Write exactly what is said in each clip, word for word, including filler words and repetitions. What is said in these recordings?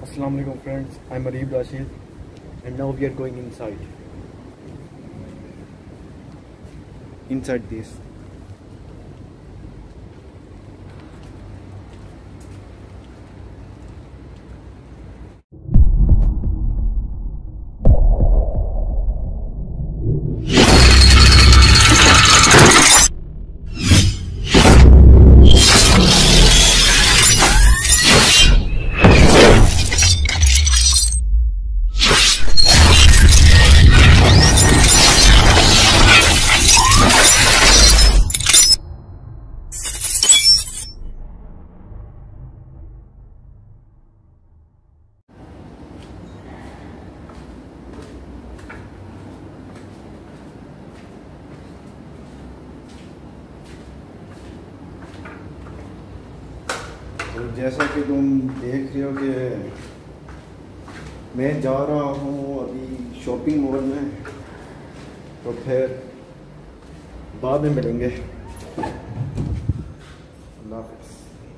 Assalamu alaikum friends, I'm Arib Rashid and now we are going inside. Inside this. तो जैसा कि तुम देख रहे हो कि मैं जा रहा हूँ अभी शॉपिंग मॉल में, तो फिर बाद में मिलेंगे। अल्लाह हाफ़िज़।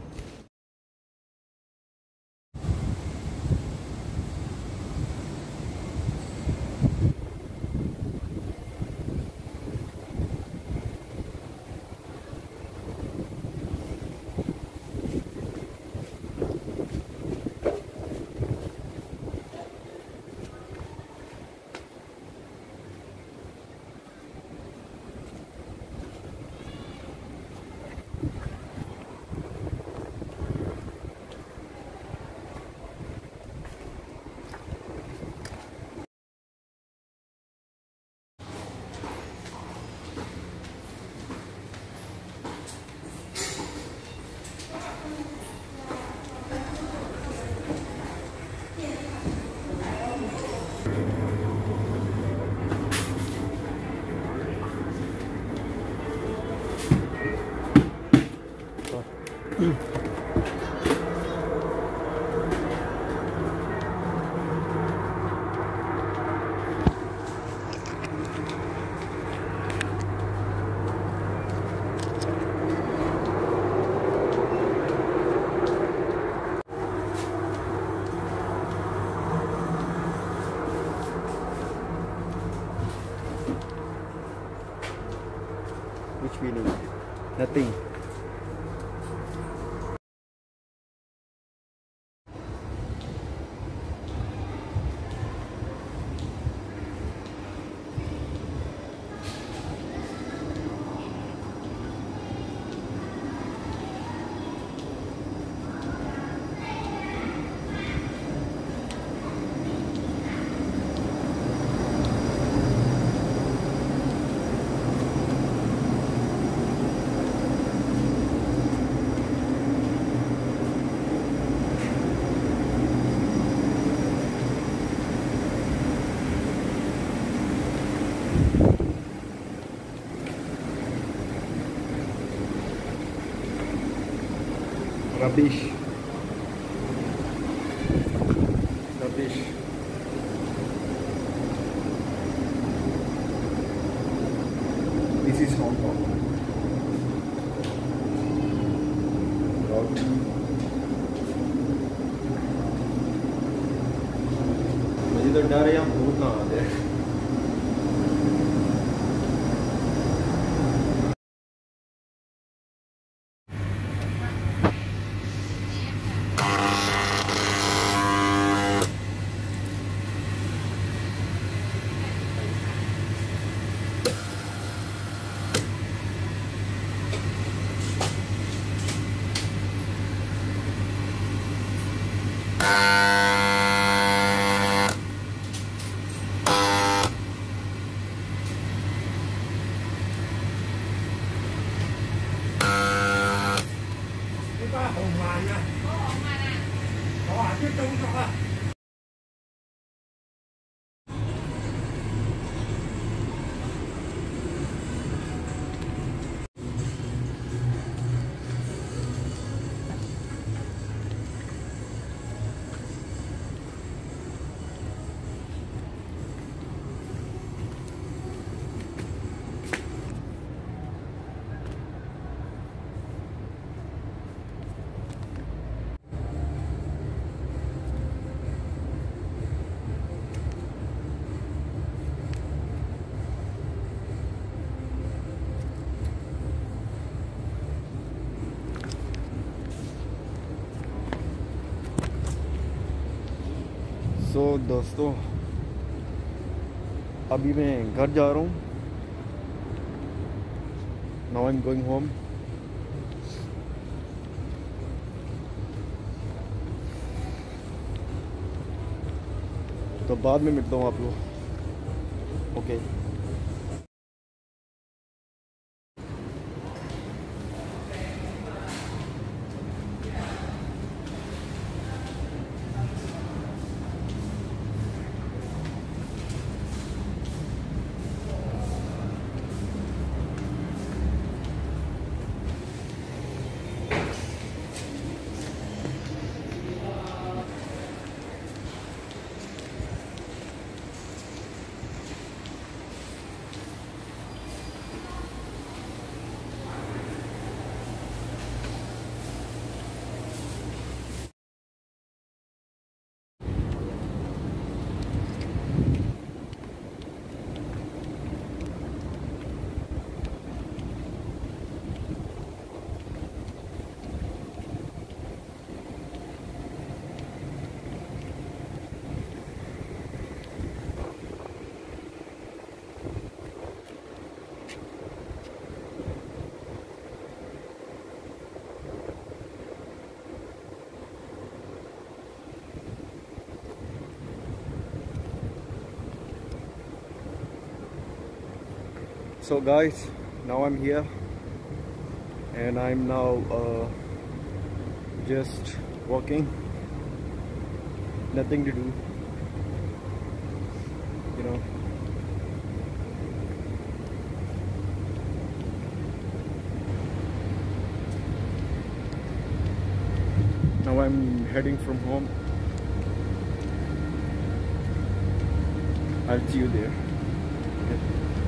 Which feeling? Nothing. Rubbish. Rubbish. This is Hong Kong. Route. मुझे तो डर है यहाँ भूत ना आ जाए। सो so, दोस्तों अभी मैं घर जा रहा हूँ. Now I am going home. तो बाद में मिलता हूँ आप लोग. Okay. So guys, now I'm here and I'm now uh, just walking, nothing to do, you know. Now I'm heading from home. I'll see you there. Okay.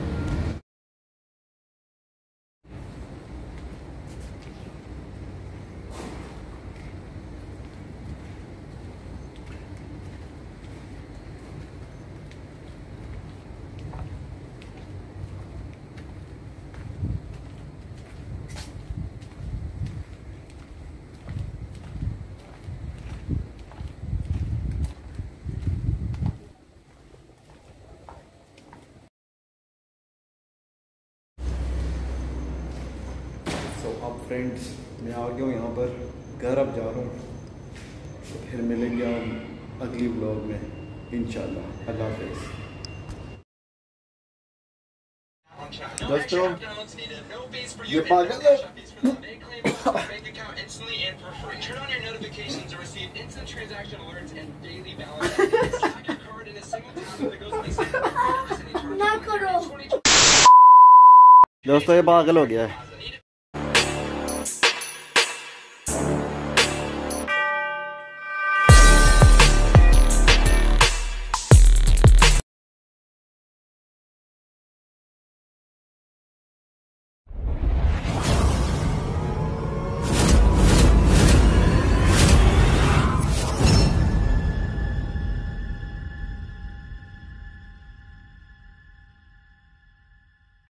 तो अब friends मैं आ गया हूँ यहाँ पर. घर अब जा रहा हूँ. तो फिर मिलेंगे हम अगली व्लॉग में इंशाल्लाह. अल्लाह हाफ़िज़. दोस्तों ये पागल है. दोस्तों ये पागल हो गया है.